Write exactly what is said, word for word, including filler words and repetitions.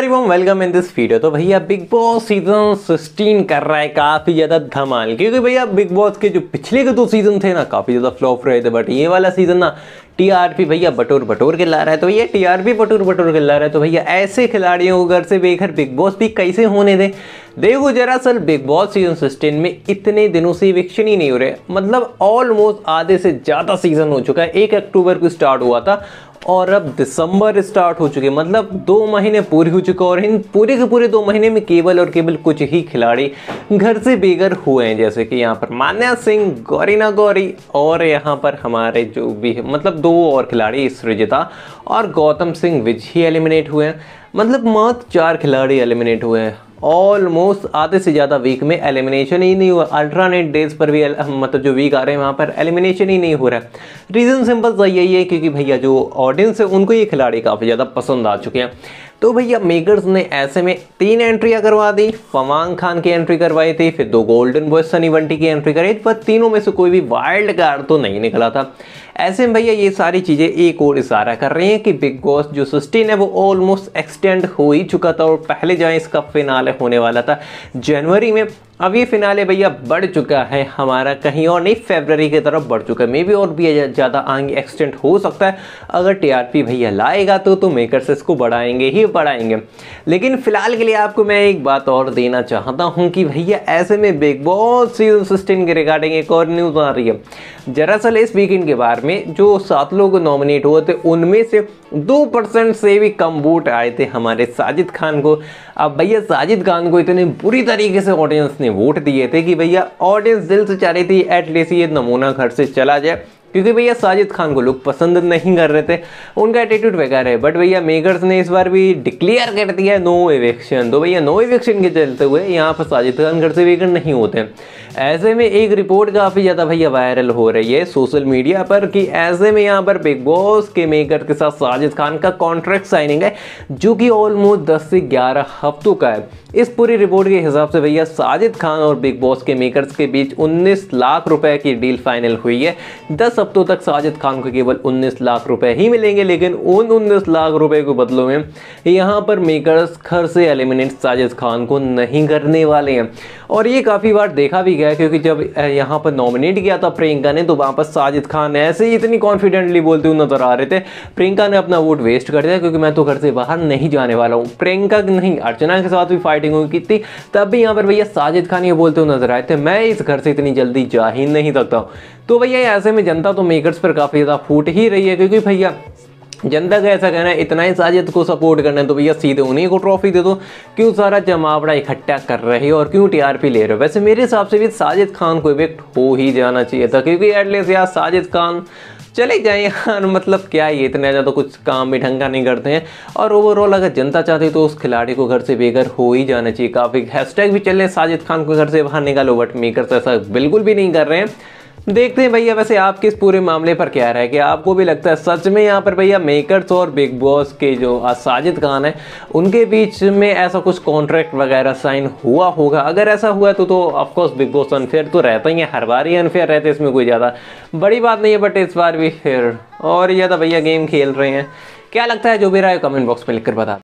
Welcome in this video. तो भैया big Boss season sixteen कर रहा है काफी ज्यादा धमाल, क्योंकि भैया बिग बॉस के जो पिछले के दो सीजन थे ना काफी ज्यादा फ्लॉप रहे थे, बट ये वाला सीजन ना टीआरपी भैया बटोर बटोर के ला रहा है। तो ये टीआरपी बटोर बटोर के ला रहा है, तो भैया ऐसे खिलाड़ियों को घर से बेघर बिग बॉस भी कैसे होने दे। देखो दरअसल बिग बॉस सीजन सिक्सटीन में इतने दिनों से इविक्शन ही नहीं हो रहे, मतलब ऑलमोस्ट आधे से ज्यादा सीजन हो चुका है। एक अक्टूबर को स्टार्ट हुआ था और अब दिसंबर स्टार्ट हो चुके, मतलब दो महीने पूरे हो चुके और इन पूरे के पूरे दो महीने में केवल और केवल कुछ ही खिलाड़ी घर से बेघर हुए हैं, जैसे कि यहाँ पर मान्या सिंह, गौरीना गौरी और यहाँ पर हमारे जो भी मतलब दो और खिलाड़ी सृजिता और गौतम सिंह विज ही एलिमिनेट हुए हैं। मतलब मात्र चार खिलाड़ी एलिमिनेट हुए हैं। ऑलमोस्ट आधे से ज़्यादा वीक में एलिमिनेशन ही नहीं हुआ। अल्टरनेट डेज पर भी मतलब जो वीक आ रहे हैं वहाँ पर एलिमिनेशन ही नहीं हो रहा है। रीज़न सिंपल सा यही है क्योंकि भैया जो ऑडियंस है उनको ये खिलाड़ी काफ़ी ज़्यादा पसंद आ चुके हैं। तो भैया मेकर्स ने ऐसे में तीन एंट्रियाँ करवा दी। फवांग खान की एंट्री करवाई थी, फिर दो गोल्डन बॉय सनी बंटी की एंट्री कराई, पर तीनों में से कोई भी वाइल्ड कार्ड तो नहीं निकला था। ऐसे में भैया ये सारी चीज़ें एक और इशारा कर रही हैं कि बिग बॉस जो सिक्सटीन है वो ऑलमोस्ट एक्सटेंड हो ही चुका था और पहले जहाँ इसका फिनाले होने वाला था जनवरी में, अब ये फिनाले भैया बढ़ चुका है हमारा कहीं और नहीं, फरवरी की तरफ बढ़ चुका है। मे बी और भी ज़्यादा आगे एक्सटेंड हो सकता है। अगर टीआरपी भैया लाएगा तो तो मेकर्स इसको बढ़ाएंगे ही बढ़ाएंगे। लेकिन फिलहाल के लिए आपको मैं एक बात और देना चाहता हूँ कि भैया ऐसे में बिग बॉस सीजन सिक्सटीन के रिगार्डिंग एक और न्यूज़ आ रही है। दरअसल इस वीकेंड के बारे में जो सात लोग नॉमिनेट हुए थे उनमें से दो परसेंट से भी कम वोट आए थे हमारे साजिद खान को। अब भैया साजिद खान को इतने बुरी तरीके से ऑडियंस ने वोट दिए थे कि भैया ऑडियंस दिल से चाह रही थी एटलीस्ट ये नमूना घर से चला जाए, क्योंकि भैया साजिद खान को लोग पसंद नहीं कर रहे थे, उनका एटीट्यूड बेकार है। बट भैया मेकर्स ने इस बार भी डिक्लेयर कर दिया नो एविक्शन। तो भैया नो एविक्शन के चलते हुए यहाँ पर साजिद खान घर से बेघर नहीं होते। ऐसे में एक रिपोर्ट काफ़ी ज़्यादा भैया वायरल हो रही है सोशल मीडिया पर कि ऐसे में यहाँ पर बिग बॉस के मेकर के साथ साजिद खान का कॉन्ट्रैक्ट साइनिंग है, जो कि ऑलमोस्ट दस से ग्यारह हफ्तों का है। इस पूरी रिपोर्ट के हिसाब से भैया साजिद खान और बिग बॉस के मेकर्स के बीच उन्नीस लाख रुपए की डील फाइनल हुई है। दस हफ्तों तक साजिद खान को केवल उन्नीस लाख रुपए ही मिलेंगे, लेकिन उन उन्नीस लाख रुपए के बदलों में यहाँ पर मेकर्स घर से एलिमिनेट साजिद खान को नहीं करने वाले हैं। और ये काफ़ी बार देखा भी गया, क्योंकि जब यहाँ पर नॉमिनेट किया था प्रियंका ने तो वहाँ पर साजिद खान ऐसे ही इतनी कॉन्फिडेंटली बोलते हुए नजर आ रहे थे। प्रियंका ने अपना वोट वेस्ट कर दिया क्योंकि मैं तो घर से बाहर नहीं जाने वाला हूँ। प्रियंका नहीं, अर्चना के साथ भी फाइटिंग की थी, तब भी यहाँ पर भैया साजिद खान ये बोलते हुए नजर आए थे मैं इस घर से इतनी जल्दी जा ही नहीं सकता। तो भैया ऐसे में जनता तो मेकर्स पर काफ़ी ज़्यादा फूट ही रही है, क्योंकि भैया जनता का ऐसा कहना है इतना ही साजिद को सपोर्ट करना है तो भैया सीधे उन्हीं को ट्रॉफी दे दो, क्यों सारा जमावड़ा इकट्ठा कर रहे हो और क्यों टीआरपी ले रहे हो। वैसे मेरे हिसाब से भी साजिद खान को इवेक्ट हो ही जाना चाहिए था, क्योंकि एटलीस्ट यार साजिद खान चले जाए यार, मतलब क्या ये इतना ज़्यादा कुछ काम भी ढंग का नहीं करते हैं। और ओवरऑल अगर जनता चाहती तो उस खिलाड़ी को घर से बेघर हो ही जाना चाहिए। काफ़ी हैशटैग भी चल रहे हैं साजिद खान को घर से बाहर निकालो, बट मेकर्स ऐसा बिल्कुल भी नहीं कर रहे हैं। देखते हैं भैया वैसे आपके इस पूरे मामले पर क्या है, कि आपको भी लगता है सच में यहाँ पर भैया मेकर्स और बिग बॉस के जो साजिद खान है उनके बीच में ऐसा कुछ कॉन्ट्रैक्ट वगैरह साइन हुआ होगा? अगर ऐसा हुआ तो तो ऑफकोर्स बिग बॉस अनफेयर तो रहता ही है, हर बार ही अनफेयर रहते हैं, इसमें कोई ज़्यादा बड़ी बात नहीं है। बट इस बार भी फिर और ज़्यादा भैया गेम खेल रहे हैं। क्या लगता है जो भी रहा है कमेंट बॉक्स में लिखकर बता।